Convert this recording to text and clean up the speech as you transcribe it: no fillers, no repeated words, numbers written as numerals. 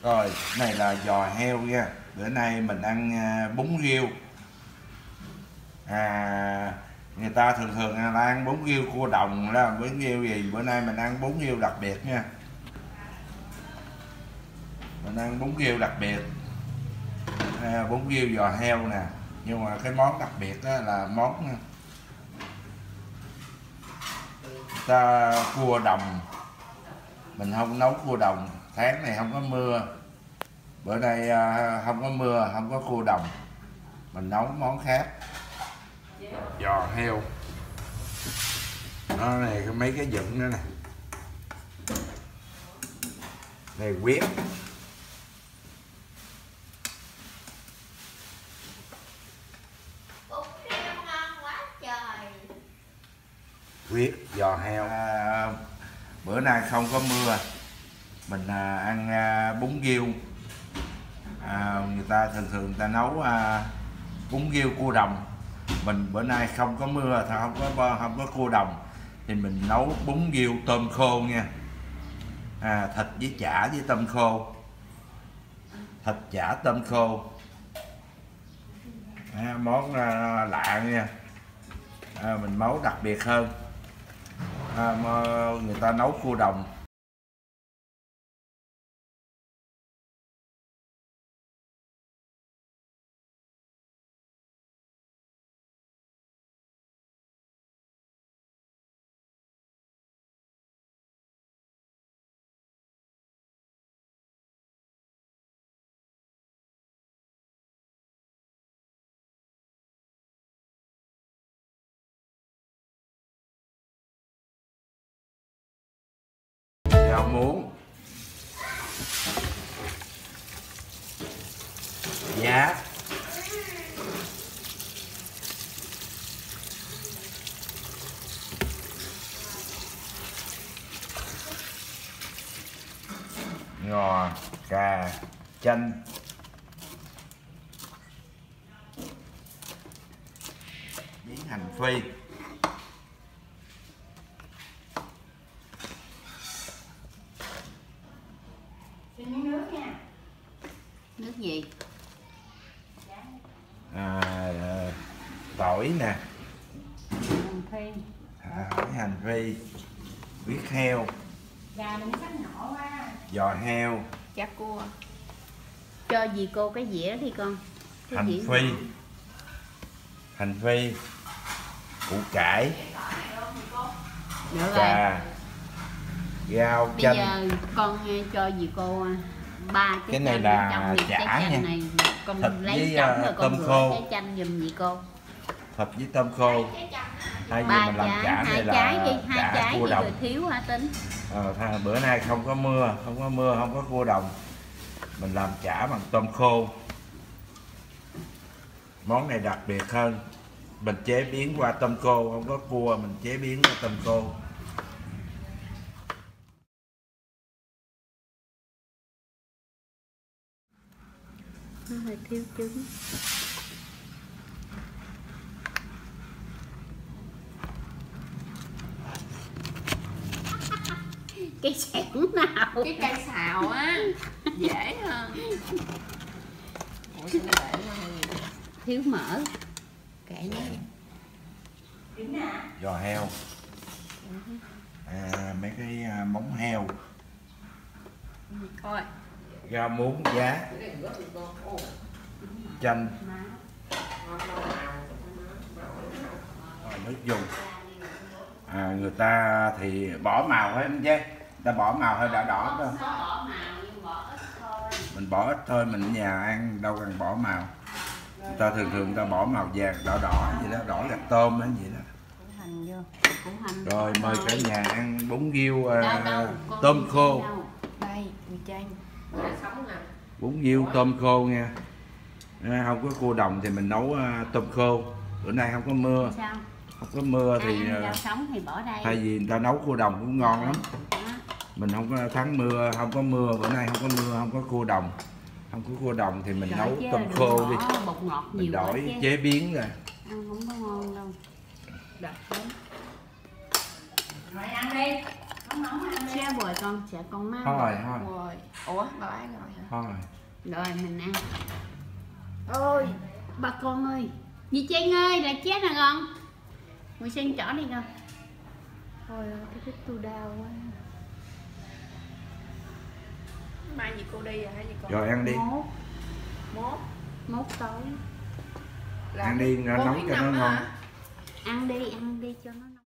Rồi, này là giò heo nha. Bữa nay mình ăn bún riêu. Người ta thường thường là ăn bún riêu cua đồng đó, bún riêu gì. Bữa nay mình ăn bún riêu đặc biệt nha. Mình ăn bún riêu đặc biệt. Bún riêu giò heo nè. Nhưng mà cái món đặc biệt đó là món ta cua đồng. Mình không nấu cua đồng, tháng này không có mưa. Bữa nay không có mưa, không có cua đồng, mình nấu món khác. Giò heo nó này, mấy cái dựng nữa nè, này huyết, huyết giò heo. Bữa nay không có mưa, mình ăn bún riêu. Người ta thường người ta nấu bún riêu cua đồng. Mình bữa nay không có mưa, không có cua đồng thì mình nấu bún riêu tôm khô nha. Thịt với chả với tôm khô, thịt chả tôm khô. Món lạ nha. Mình nấu đặc biệt hơn. Người ta nấu cua đồng. Rau muống, giá, ngò, cà, chanh, miếng hành phi. Nước nha. Nước gì? Tỏi nè, Hành phi, hành phi, huyết heo, gà đừng sắc nhỏ quá, giò heo, chả cua. Cho dì cô cái dĩa đi con. Cái hành dĩa phi, nhỏ. hành phi, củ cải, Được cà, rau, bây chanh. giờ con cho dì cô ba Cái này là chả nha. này. Con Thịt lấy với chồng rồi con tôm rửa khô. trái chanh giùm dì cô. Thịt với tôm khô. Hai gì mình làm chả này là hai trái cua đi đồng. rồi thiếu hả Tính? Bữa nay không có mưa, không có cua đồng. Mình làm chả bằng tôm khô. Món này đặc biệt hơn. Mình chế biến qua tôm khô, không có cua, mình chế biến qua tôm khô. Nó hơi thiếu trứng. Cái xẻng nào? Cái cây xào á dễ hơn. Ủa sao nó để Thiếu mỡ. Kệ nó. Giò heo. Mấy cái móng heo. thôi. Rau muống, giá, chanh, nước dùng. Người ta thì bỏ màu hết chứ, người ta bỏ màu hơi đỏ đỏ thôi. Mình bỏ ít thôi, mình ở nhà ăn đâu cần bỏ màu. Người ta thường người ta bỏ màu vàng đỏ đỏ vậy đó, đỏ gạch tôm đó vậy đó. Rồi mời cả nhà ăn bún riêu tôm khô. Đây, mì chay. Bún riêu tôm khô nha. Không có cua đồng thì mình nấu tôm khô. Bữa nay không có mưa. Sao? Không có mưa thì rau sống thì bỏ đây. thay vì người ta nấu cua đồng cũng ngon lắm. Đó. Mình không có tháng mưa, không có mưa, bữa nay không có mưa, không có cua đồng. Không có cua đồng thì mình Rồi nấu chứ tôm khô đi. Bột ngọt Mình nhiều đổi chế biến rồi. Ăn không có ngon đâu. Đập lắm. Rồi ăn đi. Xé bồi con, sợ con má. Thôi Rồi. Ủa, bà ăn rồi hả? thôi. Rồi mình ăn. Ôi, bà con ơi. Dì Trang ơi, là chết nè con. Ngồi sang chỏ đi con. Thôi ơi, cái thích tôi đau quá. Mai gì cô đi hả gì con? Rồi ăn đi. Mốt tối. là Ăn đi, nó 4 nấu tháng cho nó 5 á ngon. hả? Ăn đi cho nó ngon.